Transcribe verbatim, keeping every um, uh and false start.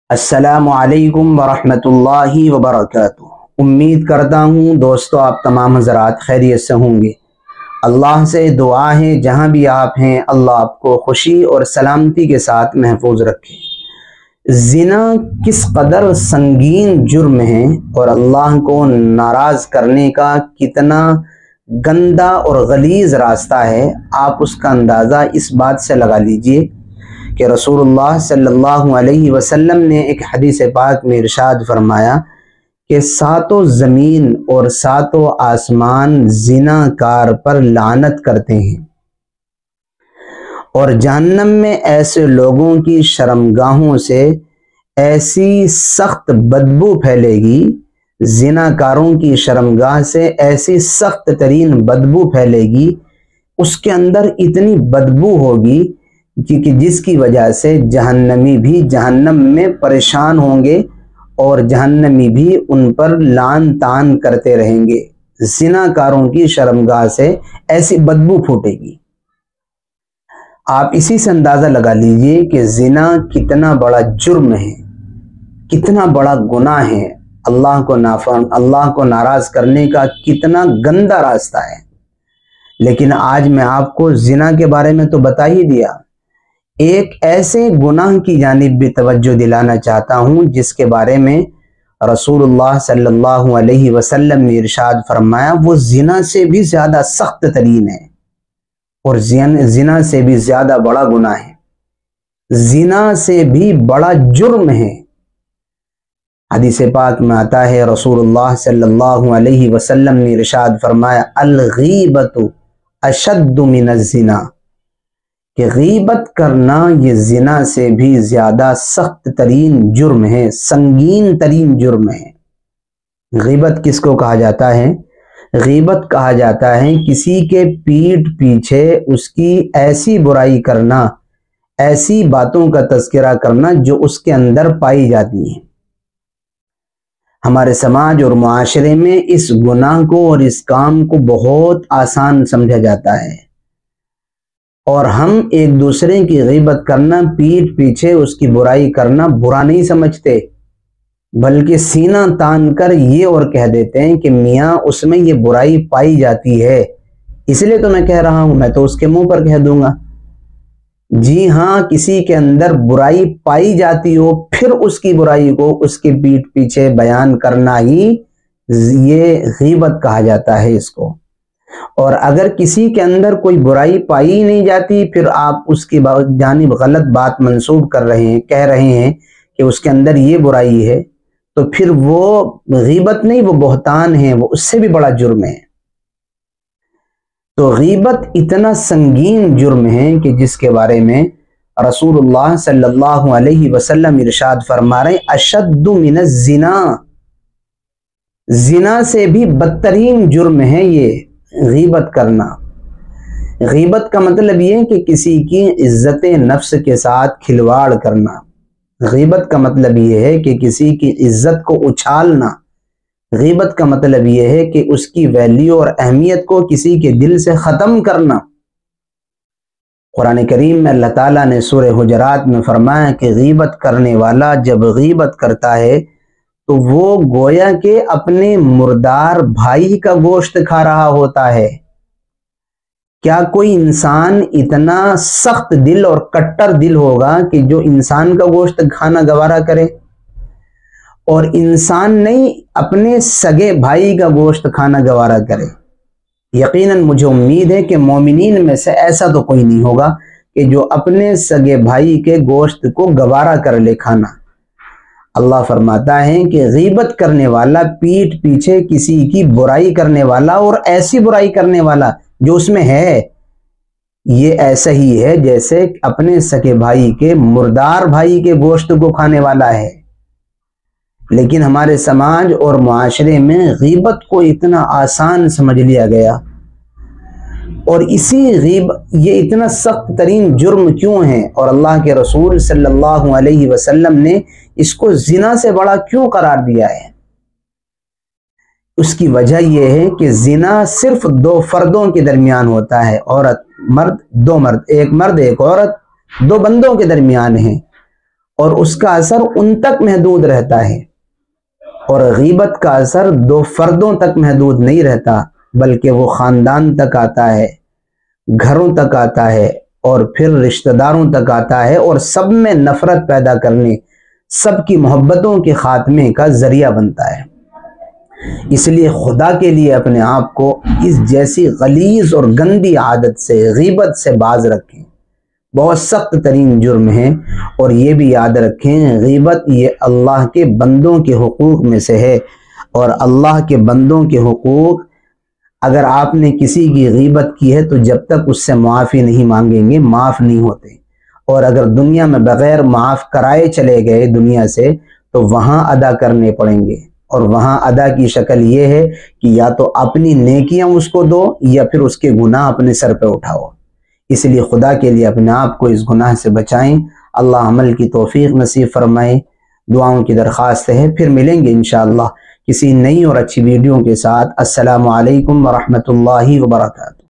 السلام علیکم ورحمۃ اللہ وبرکاتہ۔ امید کرتا ہوں دوستو آپ تمام حضرات خیریت سے ہوں گے۔ اللہ سے دعا ہے جہاں بھی آپ ہیں اللہ آپ کو خوشی اور سلامتی کے ساتھ محفوظ رکھے۔ زنا کس قدر سنگین جرم ہے اور اللہ کو ناراض کرنے کا کتنا گندا اور غلیظ راستہ ہے، آپ اس کا اندازہ اس بات سے لگا لیجئے کہ رسول اللہ صلی اللہ علیہ وسلم نے ایک حدیث پاک میں ارشاد فرمایا کہ ساتوں زمین اور ساتوں آسمان زنا کار پر لعنت کرتے ہیں، اور جہنم میں ایسے لوگوں کی شرمگاہوں سے ایسی سخت بدبو پھیلے گی، زنا کاروں کی شرمگاہ سے ایسی سخت ترین بدبو پھیلے گی، اس کے اندر اتنی بدبو ہوگی کہ جس کی وجہ سے جہنمی بھی جہنم میں پریشان ہوں گے اور جہنمی بھی ان پر لعن طعن کرتے رہیں گے۔ زنا کاروں کی شرمگاہ سے ایسی بدبو پھوٹے گی۔ آپ اسی سے اندازہ لگا لیجئے کہ زنا کتنا بڑا جرم ہے، کتنا بڑا گناہ ہے، اللہ کو نافرمان اللہ کو ناراض کرنے کا کتنا گندا راستہ ہے۔ لیکن آج میں آپ کو زنا کے بارے میں تو بتا ہی دیا، ایک ایسے گناہ کی جانب بھی توجہ دلانا چاہتا ہوں جس کے بارے میں رسول اللہ صلی اللہ علیہ وسلم نے ارشاد فرمایا وہ زنا سے بھی زیادہ سخت ترین ہے اور زنا سے بھی زیادہ بڑا گناہ ہے، زنا سے بھی بڑا جرم ہے۔ حدیث پاک میں آتا ہے رسول اللہ صلی اللہ علیہ وسلم نے ارشاد فرمایا الغیبت اشد من الزنا، کہ غیبت کرنا یہ زنا سے بھی زیادہ سخت ترین جرم ہے، سنگین ترین جرم ہے۔ غیبت کس کو کہا جاتا ہے؟ غیبت کہا جاتا ہے کسی کے پیٹھ پیچھے اس کی ایسی برائی کرنا، ایسی باتوں کا تذکرہ کرنا جو اس کے اندر پائی جاتی ہیں۔ ہمارے سماج اور معاشرے میں اس گناہ کو اور اس کام کو بہت آسان سمجھا جاتا ہے، اور ہم ایک دوسرے کی غیبت کرنا، پیٹھ پیچھے اس کی برائی کرنا برا نہیں سمجھتے، بلکہ سینہ تان کر یہ اور کہہ دیتے ہیں کہ میاں اس میں یہ برائی پائی جاتی ہے، اس لیے تو میں کہہ رہا ہوں، میں تو اس کے منہ پر کہہ دوں گا۔ جی ہاں، کسی کے اندر برائی پائی جاتی ہو پھر اس کی برائی کو اس کے پیٹھ پیچھے بیان کرنا ہی یہ غیبت کہا جاتا ہے اس کو۔ اور اگر کسی کے اندر کوئی برائی پائی نہیں جاتی پھر آپ اس کی جانب غلط بات منسوب کر رہے ہیں، کہہ رہے ہیں کہ اس کے اندر یہ برائی ہے، تو پھر وہ غیبت نہیں، وہ بہتان ہے، وہ اس سے بھی بڑا جرم ہے۔ تو غیبت اتنا سنگین جرم ہے کہ جس کے بارے میں رسول اللہ صلی اللہ علیہ وسلم ارشاد فرما رہے ہیں اشد من الزنا، زنا سے بھی بدترین جرم ہے یہ غیبت کرنا۔ غیبت کا مطلب یہ ہے کہ کسی کی عزت نفس کے ساتھ کھلواڑ کرنا، غیبت کا مطلب یہ ہے کہ کسی کی عزت کو اچھالنا، غیبت کا مطلب یہ ہے کہ اس کی ویلیو اور اہمیت کو کسی کے دل سے ختم کرنا۔ قرآن کریم میں اللہ تعالیٰ نے سورہ حجرات میں فرمایا کہ غیبت کرنے والا جب غیبت کرتا ہے تو وہ گویا کہ اپنے مردار بھائی کا گوشت کھا رہا ہوتا ہے۔ کیا کوئی انسان اتنا سخت دل اور کٹر دل ہوگا کہ جو انسان کا گوشت کھانا گوارا کرے؟ اور انسان نہیں اپنے سگے بھائی کا گوشت کھانا گوارا کرے؟ یقیناً مجھے امید ہے کہ مومنین میں سے ایسا تو کوئی نہیں ہوگا کہ جو اپنے سگے بھائی کے گوشت کو گوارا کر لے کھانا۔ اللہ فرماتا ہے کہ غیبت کرنے والا، پیٹھ پیچھے کسی کی برائی کرنے والا، اور ایسی برائی کرنے والا جو اس میں ہے، یہ ایسا ہی ہے جیسے اپنے سگے بھائی کے، مردار بھائی کے گوشت کو کھانے والا ہے۔ لیکن ہمارے سماج اور معاشرے میں غیبت کو اتنا آسان سمجھ لیا گیا، اور اسی غیبت یہ اتنا سخت ترین جرم کیوں ہے، اور اللہ کے رسول صلی اللہ علیہ وسلم نے اس کو زنا سے بڑا کیوں قرار دیا ہے؟ اس کی وجہ یہ ہے کہ زنا صرف دو فردوں کے درمیان ہوتا ہے، عورت مرد، دو مرد، ایک مرد ایک عورت، دو بندوں کے درمیان ہے، اور اس کا اثر ان تک محدود رہتا ہے، اور غیبت کا اثر دو فردوں تک محدود نہیں رہتا، بلکہ وہ خاندان تک آتا ہے، گھروں تک آتا ہے، اور پھر رشتہ داروں تک آتا ہے، اور سب میں نفرت پیدا کرنے، سب کی محبتوں کے خاتمے کا ذریعہ بنتا ہے۔ اس لیے خدا کے لیے اپنے آپ کو اس جیسی غلیظ اور گندی عادت سے، غیبت سے باز رکھیں۔ بہت سخت ترین جرم ہے، اور یہ بھی یاد رکھیں غیبت یہ اللہ کے بندوں کے حقوق میں سے ہے، اور اللہ کے بندوں کے حقوق اگر آپ نے کسی کی غیبت کی ہے تو جب تک اس سے معافی نہیں مانگیں گے معاف نہیں ہوتے، اور اگر دنیا میں بغیر معاف کرائے چلے گئے دنیا سے تو وہاں ادا کرنے پڑیں گے، اور وہاں ادا کی شکل یہ ہے کہ یا تو اپنی نیکیاں اس کو دو یا پھر اس کے گناہ اپنے سر پہ اٹھاؤ۔ اس لیے خدا کے لیے اپنے آپ کو اس گناہ سے بچائیں۔ اللہ عمل کی توفیق نصیب فرمائے۔ دعاؤں کی درخواست ہے، پھر ملیں گے انشاءاللہ کسی نئی اور اچھی ویڈیو کے ساتھ۔ السلام علیکم ورحمۃ اللہ وبرکاتہ۔